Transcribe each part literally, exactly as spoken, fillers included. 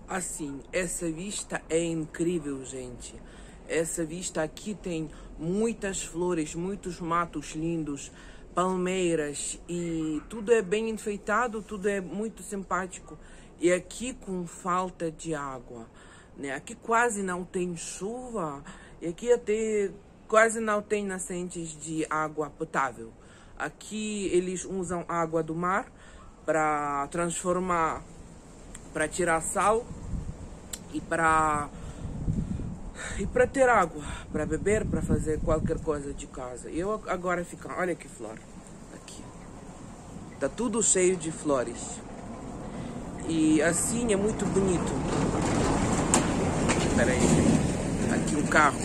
Assim, essa vista é incrível, gente. Essa vista aqui tem muitas flores, muitos matos lindos, palmeiras e tudo é bem enfeitado, tudo é muito simpático. E aqui com falta de água, né? Aqui quase não tem chuva e aqui até quase não tem nascentes de água potável. Aqui eles usam água do mar para transformar, para tirar sal e para e para ter água, para beber, para fazer qualquer coisa de casa. Eu agora fico, olha que flor aqui, tá tudo cheio de flores e assim é muito bonito. Espera aí, aqui um carro,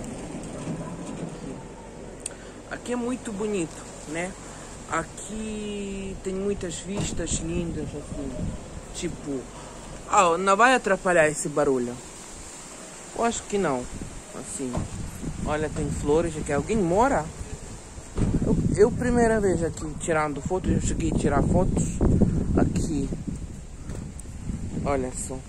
aqui é muito bonito, né? Aqui tem muitas vistas lindas assim, tipo, oh, não vai atrapalhar esse barulho? Eu acho que não. Assim, olha, tem flores aqui. Alguém mora? Eu, eu primeira vez aqui tirando fotos. Eu cheguei a tirar fotos aqui. Olha só.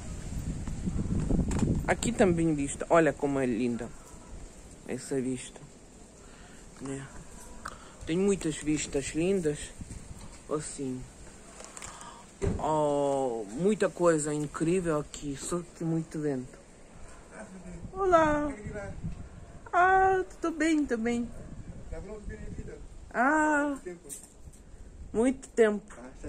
Aqui também vista. Olha como é linda essa vista, né? Tem muitas vistas lindas. Assim. Oh, muita coisa incrível aqui. Só que muito vento. Olá. Ah, tudo bem, tudo bem. Ah, muito tempo.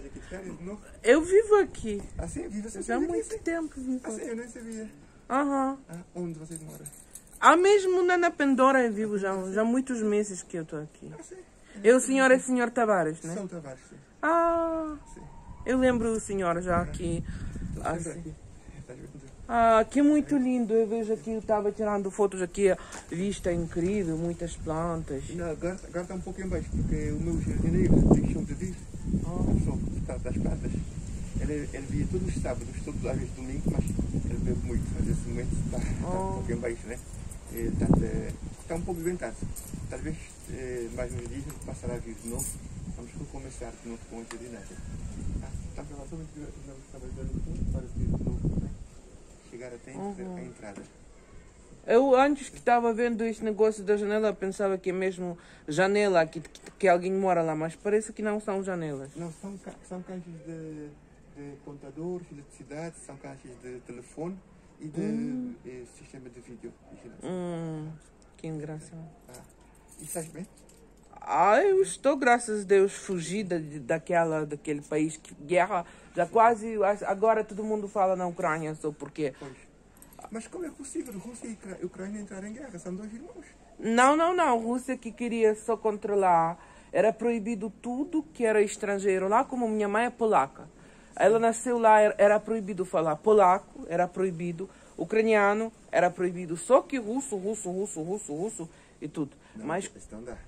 Eu vivo aqui. Assim, vive você Já há muito tempo vivo assim, aqui. eu nem sabia. Aham. Ah, onde vocês moram? Ah, mesmo na, na Pandora eu vivo já, já há muitos meses que eu estou aqui. Ah, sim. Eu, o senhor é senhor Tavares, né? São Tavares, sim. Ah, Sim. eu lembro o senhor já aqui. Estou sempre Assim. aqui. Estás vendo? Ah, aqui é muito lindo. Eu vejo aqui, eu estava tirando fotos aqui, a vista é incrível, muitas plantas. Não, agora, agora está um pouco em baixo, porque o meu jardineiro deixou de vir. Ah. A pessoa que está das plantas. Ele, ele via todos os sábados, todos às vezes domingo, mas ele bebe muito. Mas nesse momento está, está Oh. um pouco em baixo, né? E Está, está um pouco ventado. Talvez eh, mais uns dias ele passará a vir de novo. Vamos recomeçar de novo com o jardineiro. Ah, está provavelmente não estava dando fundo para vir de novo, né? Chegar até Uhum. a entrada. Eu antes que estava vendo esse negócio da janela, eu pensava que é mesmo janela, que, que, que alguém mora lá, mas parece que não são janelas. Não, são, ca- são caixas de, de computadores, eletricidade, são caixas de telefone e de Hum. eh, sistema de vídeo vigilância. Hum, que engraçado. Ah. E estás bem? Ah, eu estou, graças a Deus, fugida de, daquela, daquele país que guerra, já quase, agora todo mundo fala na Ucrânia, só porque... Pois. Mas como é possível Rússia e Ucra- Ucrânia entrar em guerra? São dois irmãos. Não, não, não, Rússia que queria só controlar, era proibido tudo que era estrangeiro lá, como minha mãe é polaca. Ela nasceu lá, era- era proibido falar polaco, era proibido, ucraniano, era proibido, só que russo, russo, russo, russo, russo e tudo. Não, Mas Então dá.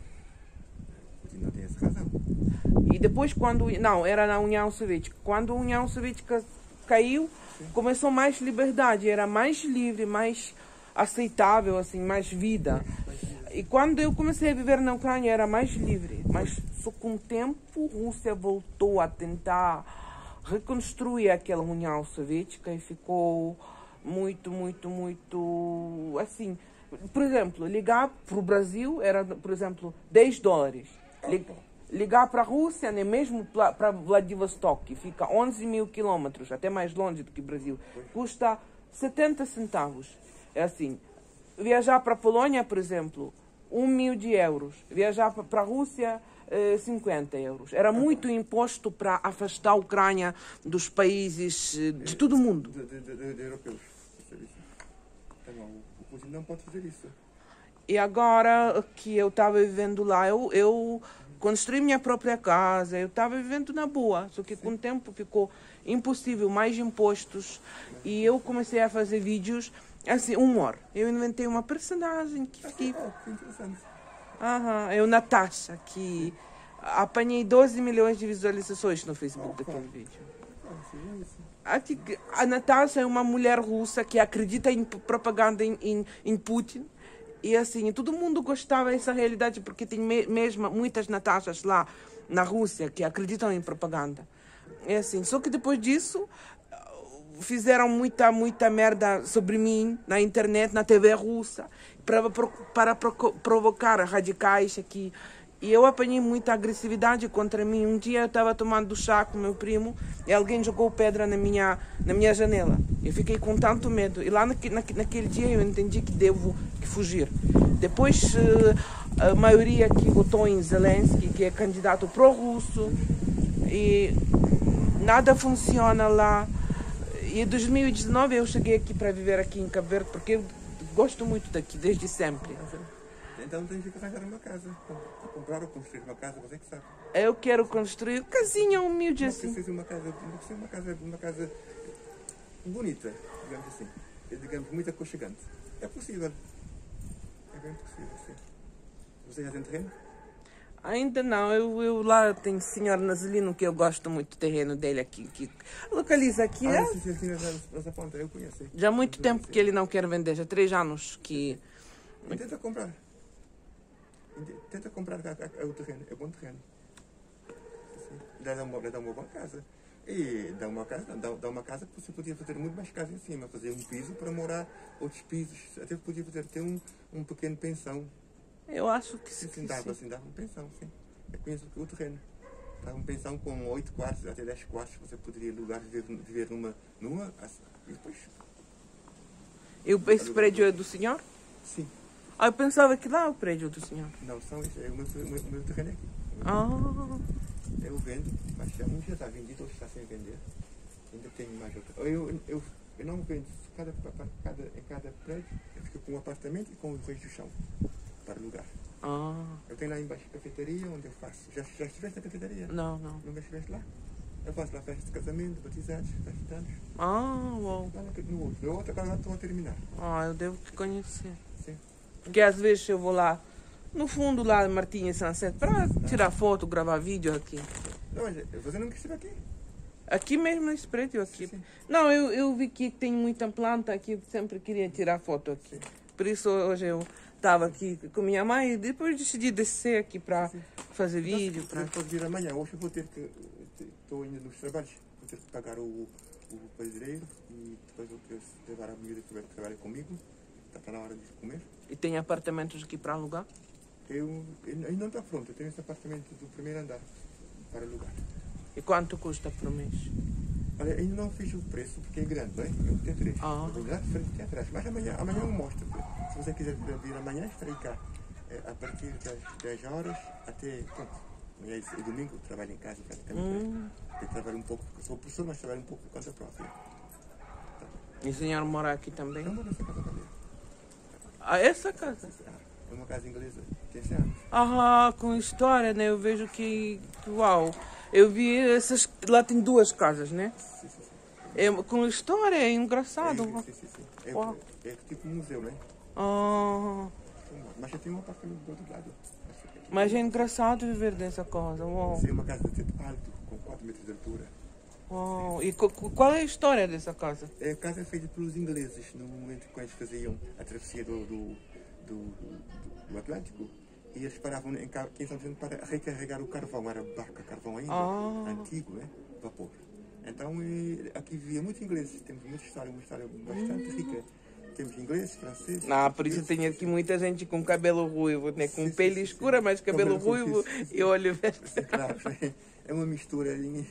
Putin não tem essa razão. e depois quando, não, era na União Soviética. Quando a União Soviética caiu, começou mais liberdade, era mais livre, mais aceitável, assim, mais vida. E quando eu comecei a viver na Ucrânia, era mais livre. Mas só com o tempo, a Rússia voltou a tentar reconstruir aquela União Soviética e ficou muito, muito, muito, assim... Por exemplo, ligar para o Brasil era, por exemplo, dez dólares. Lig- Ligar para a Rússia, né, mesmo para Vladivostok, que fica onze mil quilômetros, até mais longe do que o Brasil, custa setenta centavos. É assim, viajar para a Polônia, por exemplo, um mil de euros. Viajar para a Rússia, eh, cinquenta euros. Era muito imposto para afastar a Ucrânia dos países, eh, de todo o mundo. De, de, de, de, de europeus. Percebe isso? Tá bom, o Putin não pode fazer isso. E agora que eu estava vivendo lá, eu, eu construí minha própria casa, eu estava vivendo na boa, só que com o tempo ficou impossível, mais impostos, e eu comecei a fazer vídeos, assim, humor. Eu inventei uma personagem que fiquei... Oh, que interessante. Aham, eu, Natasha, que apanhei doze milhões de visualizações no Facebook daquele vídeo. Ah, sim, é isso. Aqui, a Natasha é uma mulher russa que acredita em propaganda em, em, em Putin. E assim, todo mundo gostava dessa realidade porque tem me, mesmo muitas Natashas lá na Rússia que acreditam em propaganda. É assim, só que depois disso fizeram muita, muita merda sobre mim na internet, na T V russa, para, para provocar radicais aqui. E eu apanhei muita agressividade contra mim. Um dia eu estava tomando chá com meu primo e alguém jogou pedra na minha, na minha janela. Eu fiquei com tanto medo. E lá naquele, naquele dia eu entendi que devo que fugir. Depois a maioria que votou em Zelensky, que é candidato pró-russo, e nada funciona lá. E em dois mil e dezenove eu cheguei aqui para viver aqui em Cabo Verde, porque eu gosto muito daqui, desde sempre. Então tem que arranjar uma casa, comprar ou construir uma casa, você que sabe. Eu quero construir casinha humilde assim. Não precisa uma casa, não precisa uma casa, uma casa bonita, digamos assim, digamos muito aconchegante. É possível, é bem possível, sim. Você já tem terreno? Ainda não, eu, eu lá tenho o senhor Nazolino, que eu gosto muito do terreno dele aqui, que localiza aqui. Ah, é? sim, sim, sim, nessa ponta, eu conheço. Já há muito eu tempo que ele não quer vender, já há três anos que... Tenta comprar. Tenta comprar o terreno, é bom terreno. Dá uma, dá uma boa casa. E dá uma casa, dá, dá uma casa que você podia fazer muito mais casa em cima, fazer um piso para morar, outros pisos, até podia fazer ter um, um pequeno pensão. Eu acho que sim. Sim, dava, assim, dava uma pensão, sim. Eu conheço o terreno. Dava uma pensão com oito quartos, até dez quartos, você poderia alugar, viver, viver numa, numa, e depois... E esse prédio é do senhor? Sim. Ah, eu pensava que lá é o prédio do senhor. Não, são, é o meu, o meu, o meu terreno é aqui. Ah. Eu vendo, mas já, um já está vendido, outro está sem vender. Ainda tenho mais outra. Eu, eu, eu não vendo, cada, cada, em cada prédio, eu fico com um apartamento e com o resto do chão, para alugar. Ah. Eu tenho lá embaixo a cafeteria, onde eu faço. Já, já estiveste na cafeteria? Não, não. Nunca estiveste lá? Eu faço lá festas de casamento, batizados, festas de anos. Ah, uau. Lá no outro. No outro agora estou a terminar. Ah, eu devo te conhecer. Sim. Porque às vezes eu vou lá, no fundo lá, Martinha Sunset, para tirar foto, gravar vídeo aqui. Não, mas você nunca esteve aqui? Aqui mesmo nesse prédio aqui. Sim, sim. Não, eu, eu vi que tem muita planta aqui, sempre queria tirar foto aqui. Sim. Por isso hoje eu estava aqui com minha mãe e depois decidi descer aqui para fazer então, vídeo. Pra... Pode vir amanhã, hoje eu vou ter que, estou indo nos trabalhos, vou ter que pagar o, o pedreiro e depois vou ter que levar a miúda que trabalha comigo. Está na hora de comer. E tem apartamentos aqui para alugar? Eu, eu ainda não está pronto, eu tenho esse apartamento do primeiro andar para alugar. E quanto custa por mês? Olha, ainda não fiz o preço porque é grande, não é? Eu tenho três. Ah. Eu vou lá de frente e atrás. Mas amanhã, amanhã eu mostro. Se você quiser vir amanhã, estarei cá. É, a partir das dez horas até. Pronto. Amanhã é domingo, eu trabalho em casa praticamente. Hum. Eu trabalho um pouco, porque sou professor, mas trabalho um pouco por conta própria. Tá. E o senhor mora aqui também? Eu moro nessa casa também. Ah, essa casa? É uma casa inglesa, tem cem anos. Ah, com história, né? Eu vejo que, que uau. Eu vi essas. Lá tem duas casas, né? Sim, sim, sim. É, com história, é engraçado. É, sim, sim, sim. É, Uau. é, é tipo um museu, né? Ah. Mas já tem um apartamento do outro lado. Mas é engraçado viver dessa casa. Uau. Sim, uma casa de teto alto, com quatro metros de altura. Uau. E qual é a história dessa casa? A casa é feita pelos ingleses no momento que eles faziam a travessia do, do, do, do, do Atlântico. E eles paravam em São Vicente para recarregar o carvão. Era barca carvão ainda, ah. antigo, né? Vapor. Então aqui vivia muitos ingleses. Temos muita história, uma história bastante hum. rica. Temos ingleses, franceses. Ah, por isso tem aqui muita gente com cabelo ruivo, né? Com sim, pele sim, escura, sim. mas cabelo, cabelo ruivo sim, e olho verde. Claro, é uma mistura.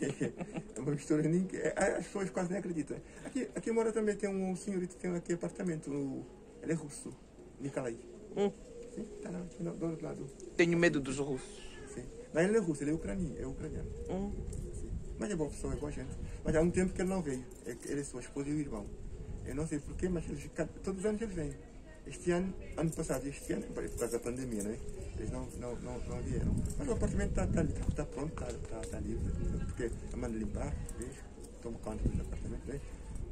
É uma mistura. As pessoas quase nem acreditam. Aqui, aqui mora também, tem um senhorito que tem aqui apartamento. No, ele é russo, Nikolai. Hum. Sim, está lá, do outro lado. Tenho medo dos russos. Sim. Mas ele é russo, ele é ucraniano. É ucraniano. Hum. Mas é boa pessoa, é boa gente. Mas há um tempo que ele não veio. Ele é sua esposa e o irmão. Eu não sei porquê, mas eles, todos os anos eles vêm. Este ano, ano passado, este ano, por causa da pandemia, não é? Eles não, não, não, não vieram. Mas o apartamento está tá, tá, tá pronto, está tá, tá livre. Porque eu mando limpar, vejo, tomo conta do apartamento, vejo.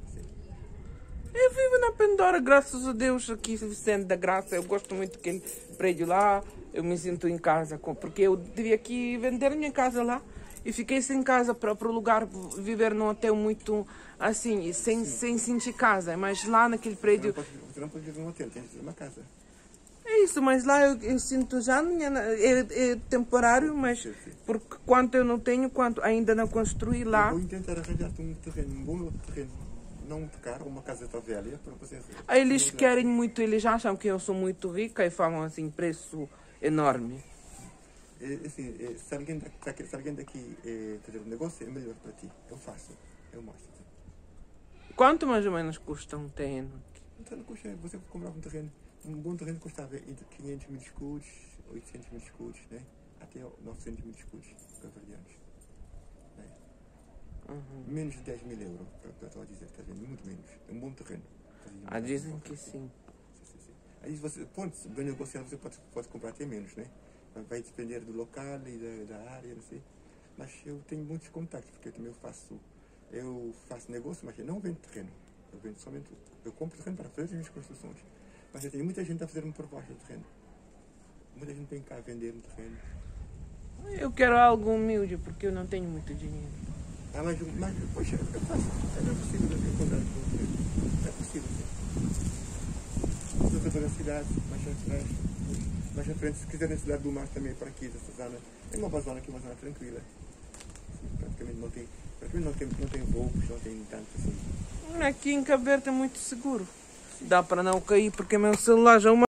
Eu vivo na Pandora, graças a Deus, aqui Vicente da Graça. Eu gosto muito daquele prédio lá. Eu me sinto em casa, porque eu devia aqui vender minha casa lá. E fiquei sem casa para o lugar, viver num hotel muito assim, sem, sem sentir casa. Mas lá naquele prédio... Você não pode, você não pode viver num hotel, tem que ter uma casa. É isso, mas lá eu, eu sinto já, minha, é, é temporário, mas sim, sim. Porque quanto eu não tenho, quanto ainda não construí lá. Eu vou tentar arranjar-te um terreno, um bom terreno, não muito caro, uma caseta velha para você... Aí eles querem muito, eles acham que eu sou muito rica e falam assim, preço enorme. É, assim, é, se alguém daqui, se alguém daqui é, fazer um negócio, é melhor para ti. Eu faço, eu mostro. Quanto mais ou menos custa um terreno? Então não custa, você comprar um terreno, um bom terreno custava entre quinhentos mil escudos, oitocentos mil escudos, né? Até novecentos mil escudos cabo-verdianos. Né? Uhum. Menos de dez mil euros, para estou a dizer, está vendo? Muito menos. É um bom terreno. Ah, dizem que sim. Sim, sim, sim. Aí você, ponto, bem negociado, você pode, pode comprar até menos, né? Vai depender do local e da, da área, não sei. Mas eu tenho muitos contactos, porque eu também faço, eu faço negócio, mas eu não vendo terreno. Eu vendo somente, eu compro terreno para fazer as minhas construções. Mas eu tenho muita gente a fazer uma proposta de terreno. Muita gente vem cá a vender um terreno. Eu quero algo humilde, porque eu não tenho muito dinheiro. Ah, mas, mas poxa, eu faço. É possível eu encontrar um terreno. É possível, sim. Eu estou na cidade, mais na cidade. Mais na frente, se quiser na cidade do Mar também, para aqui, essa zona. É uma boa zona aqui, uma zona tranquila. Assim, praticamente não tem, praticamente não tem, não tem roubos, não tem tanto assim. Aqui em Cabo Verde é muito seguro. Dá para não cair, porque meu celular já é uma